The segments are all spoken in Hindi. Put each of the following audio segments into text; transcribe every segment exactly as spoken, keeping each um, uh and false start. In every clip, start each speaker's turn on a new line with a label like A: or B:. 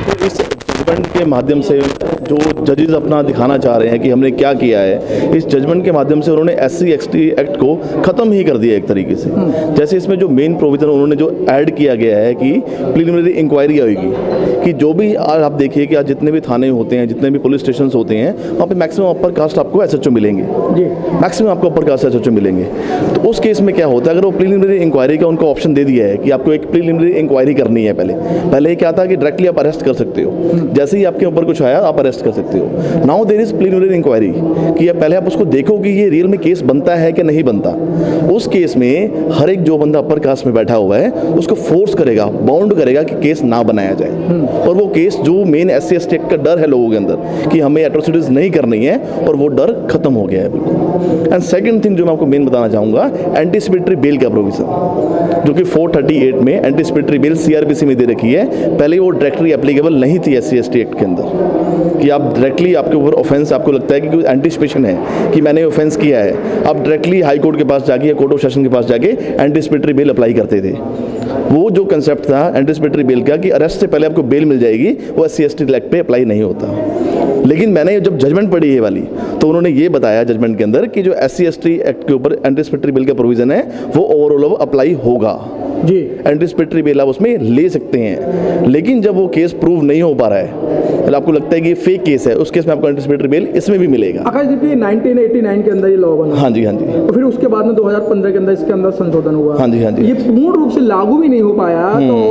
A: देखो इस जजमेंट के माध्यम से जो जजेस अपना दिखाना चाह रहे हैं कि हमने क्या किया है, इस जजमेंट के माध्यम से उन्होंने S C S T act को ख़त्म ही कर दिया एक तरीके से। जैसे इसमें जो मेन प्रोविज़न उन्होंने जो ऐड किया गया है कि प्रिलिमिनरी इंक्वायरी होगी, कि जो भी आज आप देखिए कि आज जितने भी थाने होते हैं, जितने भी पुलिस स्टेशन होते हैं, वहाँ पे मैक्सिमम अपर कास्ट आपको एस एच ओ मिलेंगे जी, मैक्सिमम आपको upper caste S H O मिलेंगे। तो उस केस में क्या होता है, अगर वो प्रिलिमिनरी इंक्वायरी का उनको ऑप्शन दे दिया है कि आपको एक प्रिलिमिनरी इंक्वायरी करनी है, पहले पहले क्या था कि डायरेक्टली आप अरेस्ट कर सकते हो, जैसे ही आपके ऊपर कुछ आया आप अरेस्ट कर सकते हो। Now there is preliminary inquiry कि आप पहले आप उसको देखो कि ये रियल में केस बनता है कि नहीं बनता। उस केस में हर एक जो बंदा अपर कास्ट में बैठा हुआ है उसको फोर्स करेगा, बाउंड करेगा कि केस ना बनाया जाए। और वो केस जो main S C S T act का डर है लोगों के अंदर कि हमें एट्रोसिटीज नहीं करनी है, और वो डर खत्म हो गया है बिल्कुल। एंड सेकंड थिंग जो मैं आपको मेन बताना चाहूँगा, एंटीसिपेटरी बेल का प्रोविजन जो कि फोर थर्टी एट में anticipatory bail C R P C में दे रखी है। पहले वो डायरेक्टली एप्लीकेबल नहीं थी S C S T act के अंदर कि आप डायरेक्टली आपके ऊपर ऑफेंस आपको लगता है कि कोई एंटीसिपेशन है कि मैंने ऑफेंस किया है, आप डायरेक्टली हाई कोर्ट के पास जाके या कोर्ट ऑफ सेशन के पास जाके एंटीसिपेटरी बेल अप्लाई करते थे। वो जो कंसेप्ट था एंटीसिपेटरी बेल का कि अरेस्ट से पहले आपको बेल मिल जाएगी, वो S C S T act पे अप्लाई नहीं होता। लेकिन मैंने जब जजमेंट पढ़ी ये वाली तो उन्होंने ये बताया जजमेंट के अंदर कि जो S C S T act के ऊपर एंटीसिपेटरी बेल का प्रोविजन है वो ओवरऑल अप्लाई होगा जी, एंटीसिपेटरी बेल आप उसमें ले सकते हैं। लेकिन जब वो केस प्रूव नहीं हो पा रहा है, आपको लगता है कि फेक केस है, उस केस में आपको एंटीसिपेटरी बेल इसमें भी मिलेगा।
B: Akash ji, nineteen eighty nine के अंदर ये लॉ बना।
A: हाँ जी हाँ जी।
B: तो फिर उसके बाद में दो हज़ार पंद्रह के अंदर इसके अंदर संशोधन हुआ।
A: हाँ जी हाँ जी।
B: ये पूर्ण रूप से लागू भी नहीं हो पाया,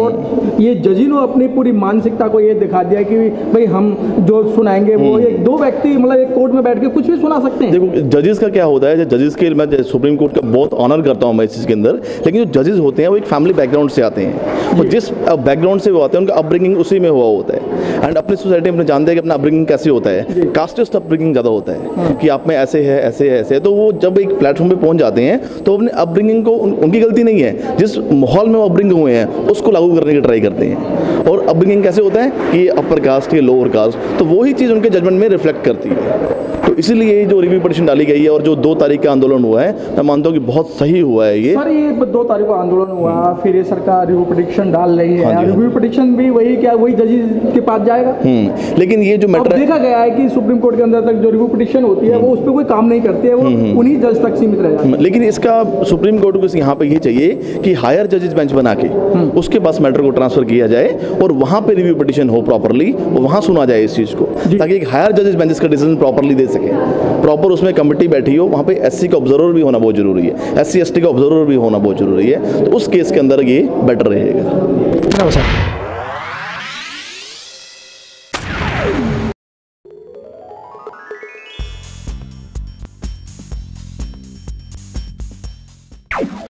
B: तो ये जजी ने अपनी पूरी मानसिकता को ये दिखा दिया कि भाई हम जो सुनाएंगे वो एक दो व्यक्ति मतलब एक कोर्ट में बैठ के कुछ भी सुना सकते हैं। देखो
A: जजेस का क्या होता है, जजेस के मैं सुप्रीम कोर्ट का बहुत ऑनर करता हूँ मैं इस चीज़ के अंदर, लेकिन जो जजेस होते हैं वो एक फैमिली बैकग्राउंड से आते हैं, और जिस बैकग्राउंड से वो आते हैं उनका अपब्रिंगिंग उसी में हुआ होता है। एंड अपनी सोसाइटी में जानते हैं कि अपना अपब्रिंगिंग कैसे होता है, कास्टिस्ट अपब्रिंगिंग ज़्यादा होता है कि आप में ऐसे है ऐसे है ऐसे है। तो वो जब एक प्लेटफॉर्म पे पहुंच जाते हैं तो अपने अपब्रिंगिंग को उन, उनकी गलती नहीं है, जिस माहौल में वो अपब्रिंग हुए हैं उसको लागू करने की ट्राई करते हैं। और अपब्रिंगिंग कैसे होता है कि अपर कास्ट के लोअर कास्ट, तो वही चीज़ उनके जजमेंट में रिफ्लेक्ट करती है। तो इसीलिए जो रिव्यू पिटीशन डाली गई है और जो दो तारीख का आंदोलन हुआ है, मैं मानता हूँ कि बहुत सही हुआ है ये।
B: सर ये दो तारीख को आंदोलन हुआ, फिर ये सरकार रिव्यू पिटीशन डाल रही है। हाँ रिव्यू पिटीशन भी वही क्या वही जजेस के पास जाएगा।
A: हम्म लेकिन ये जो मैटर
B: देखा गया है कि सुप्रीम कोर्ट के अंदर तक जो रिव्यू पिटीशन होती है वो उस पर कोई काम नहीं करती है, वो उन्हीं जज तक सीमित रह जाती है।
A: लेकिन इसका सुप्रीम कोर्ट को यहाँ पे ये चाहिए कि हायर जजेस बेंच बना के उसके पास मैटर को ट्रांसफर किया जाए और वहाँ पे रिव्यू पिटीशन हो प्रॉपरली, वहाँ सुना जाए इस चीज़ को, ताकि एक हायर जजेस बेंचेस का डिसीजन प्रॉपरली दे सके। प्रॉपर उसमें कमेटी बैठी हो, वहाँ पे एससी का ऑब्जर्वर भी होना बहुत जरूरी है, एससी एसटी का ऑब्जर्वर भी होना बहुत जरूरी है। तो उस केस के अंदर ये बेटर रहेगा।